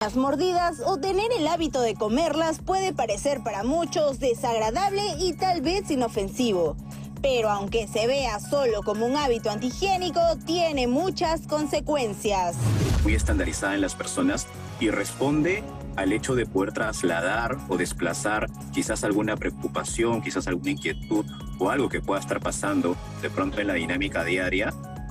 Las mordidas o tener el hábito de comerlas puede parecer para muchos desagradable y tal vez inofensivo. Pero aunque se vea solo como un hábito antihigiénico, tiene muchas consecuencias. Muy estandarizada en las personas y responde al hecho de poder trasladar o desplazar quizás alguna preocupación, quizás alguna inquietud o algo que pueda estar pasando de pronto en la dinámica diaria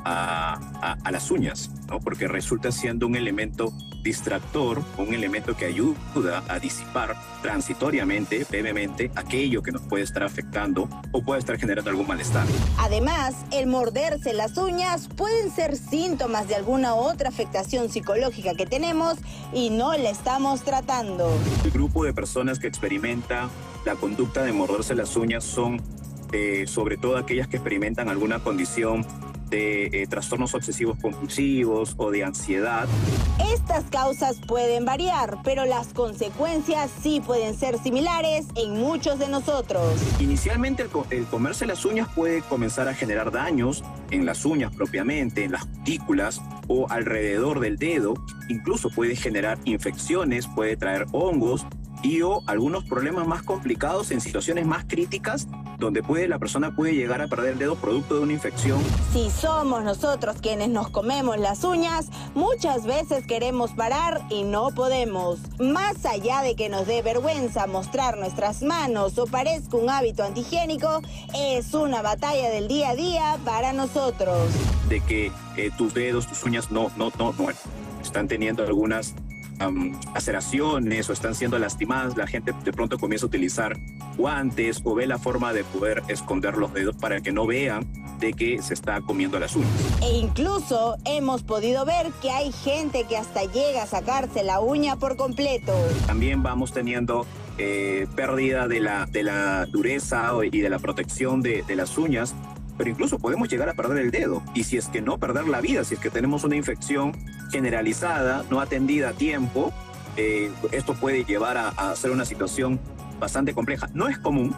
a las uñas, ¿no? Porque resulta siendo un elemento distractor, un elemento que ayuda a disipar transitoriamente, brevemente, aquello que nos puede estar afectando o puede estar generando algún malestar. Además, el morderse las uñas pueden ser síntomas de alguna otra afectación psicológica que tenemos y no la estamos tratando. El grupo de personas que experimenta la conducta de morderse las uñas son sobre todo aquellas que experimentan alguna condición de trastornos obsesivos compulsivos o de ansiedad. Estas causas pueden variar, pero las consecuencias sí pueden ser similares en muchos de nosotros. Inicialmente el comerse las uñas puede comenzar a generar daños en las uñas propiamente, en las cutículas o alrededor del dedo. Incluso puede generar infecciones, puede traer hongos y o algunos problemas más complicados en situaciones más críticas donde la persona puede llegar a perder el dedo producto de una infección. Si somos nosotros quienes nos comemos las uñas, muchas veces queremos parar y no podemos. Más allá de que nos dé vergüenza mostrar nuestras manos o parezca un hábito antihigiénico, es una batalla del día a día para nosotros. De que tus dedos, tus uñas no, están teniendo algunas aceraciones o están siendo lastimadas, la gente de pronto comienza a utilizar guantes o ve la forma de poder esconder los dedos para que no vean de que se está comiendo las uñas. E incluso hemos podido ver que hay gente que hasta llega a sacarse la uña por completo. También vamos teniendo pérdida de la dureza y de la protección de las uñas, pero incluso podemos llegar a perder el dedo. Y si es que no perder la vida, si es que tenemos una infección generalizada, no atendida a tiempo, esto puede llevar a ser una situación bastante compleja. No es común,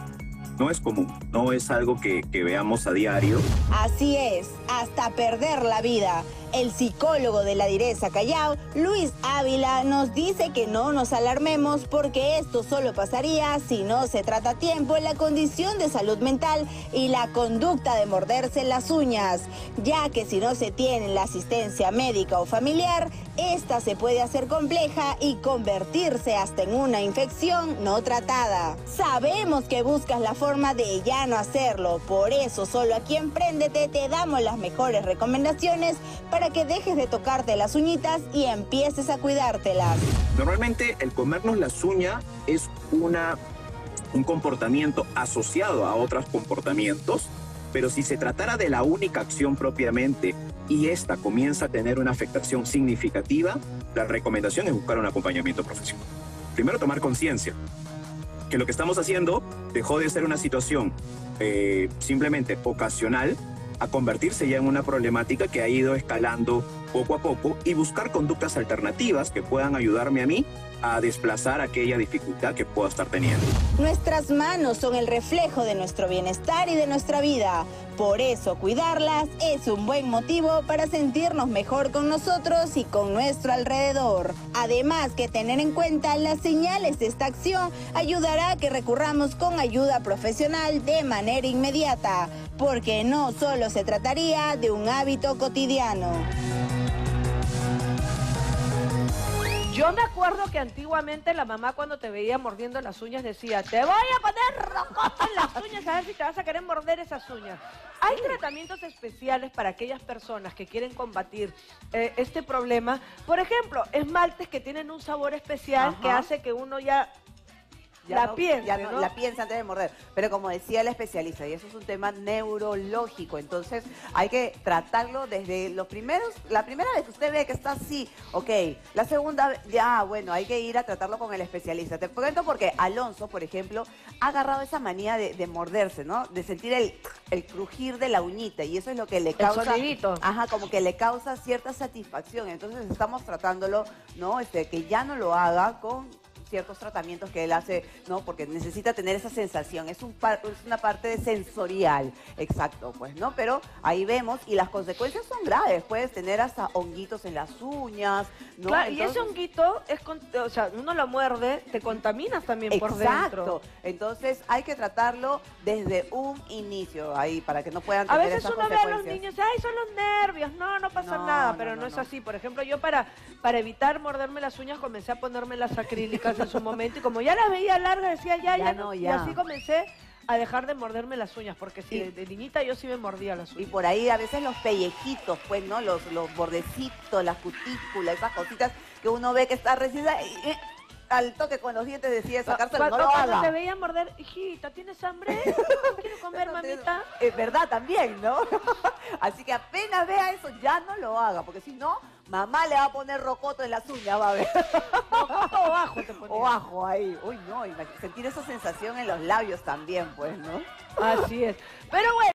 no es algo que veamos a diario. Así es, hasta perder la vida. El psicólogo de la Direza Callao, Luis Ávila, nos dice que no nos alarmemos porque esto solo pasaría si no se trata a tiempo la condición de salud mental y la conducta de morderse las uñas, ya que si no se tiene la asistencia médica o familiar, esta se puede hacer compleja y convertirse hasta en una infección no tratada. Sabemos que buscas la forma de ya no hacerlo, por eso solo aquí en Préndete te damos las mejores recomendaciones para que dejes de tocarte las uñitas y empieces a cuidártelas. Normalmente el comernos las uñas es un comportamiento asociado a otros comportamientos, pero si se tratara de la única acción propiamente y esta comienza a tener una afectación significativa, la recomendación es buscar un acompañamiento profesional. Primero, tomar conciencia que lo que estamos haciendo dejó de ser una situación simplemente ocasional a convertirse ya en una problemática que ha ido escalando poco a poco y buscar conductas alternativas que puedan ayudarme a mí a desplazar aquella dificultad que puedo estar teniendo. Nuestras manos son el reflejo de nuestro bienestar y de nuestra vida. Por eso cuidarlas es un buen motivo para sentirnos mejor con nosotros y con nuestro alrededor. Además que tener en cuenta las señales de esta acción ayudará a que recurramos con ayuda profesional de manera inmediata, porque no solo se trataría de un hábito cotidiano. Yo me acuerdo que antiguamente la mamá cuando te veía mordiendo las uñas decía, te voy a poner rocoto en las uñas a ver si te vas a querer morder esas uñas. Hay tratamientos especiales para aquellas personas que quieren combatir este problema. Por ejemplo, esmaltes que tienen un sabor especial que hace que uno ya la piensa, ¿no? La piensa antes de morder. Pero como decía el especialista, y eso es un tema neurológico, entonces hay que tratarlo desde los primeros, la primera vez que usted ve que está así, ok, la segunda vez, ya, bueno, hay que ir a tratarlo con el especialista. Te cuento porque Alonso, por ejemplo, ha agarrado esa manía de morderse, ¿no? De sentir el crujir de la uñita, y eso es lo que le causa... El sonidito. Ajá, como que le causa cierta satisfacción. Entonces estamos tratándolo, ¿no? Que ya no lo haga con ciertos tratamientos que él hace, ¿no? Porque necesita tener esa sensación, es una parte de sensorial, exacto, pues, ¿no? Pero ahí vemos, y las consecuencias son graves, puedes tener hasta honguitos en las uñas, ¿no? Claro, y ese Entonces, honguito, o sea, uno lo muerde, te contaminas también por dentro. exacto, entonces hay que tratarlo desde un inicio, ahí, para que no puedan A tener veces esas uno ve a los consecuencias. niños, ay, son los nervios, no pasa No, nada, no, pero no, no es no. así. Por ejemplo, yo para evitar morderme las uñas comencé a ponerme las acrílicas en su momento y como ya las veía largas decía ya no, y así comencé a dejar de morderme las uñas, porque si de niñita yo sí me mordía las Y uñas. por ahí a veces los pellejitos, pues, ¿no? Los bordecitos, las cutículas, esas cositas que uno ve que está recién... al toque con los dientes decide sacárselo, no lo Cuando haga. te veía morder, hijita, ¿tienes hambre? ¿No quiero comer, mamita? Es verdad también, ¿no? Así que apenas vea eso, ya no lo haga, porque si no, mamá le va a poner rocoto en las uñas, va a ver. O ajo te ponía. O ajo ahí. Uy, no, sentir esa sensación en los labios también, pues, ¿no? Así es. Pero bueno.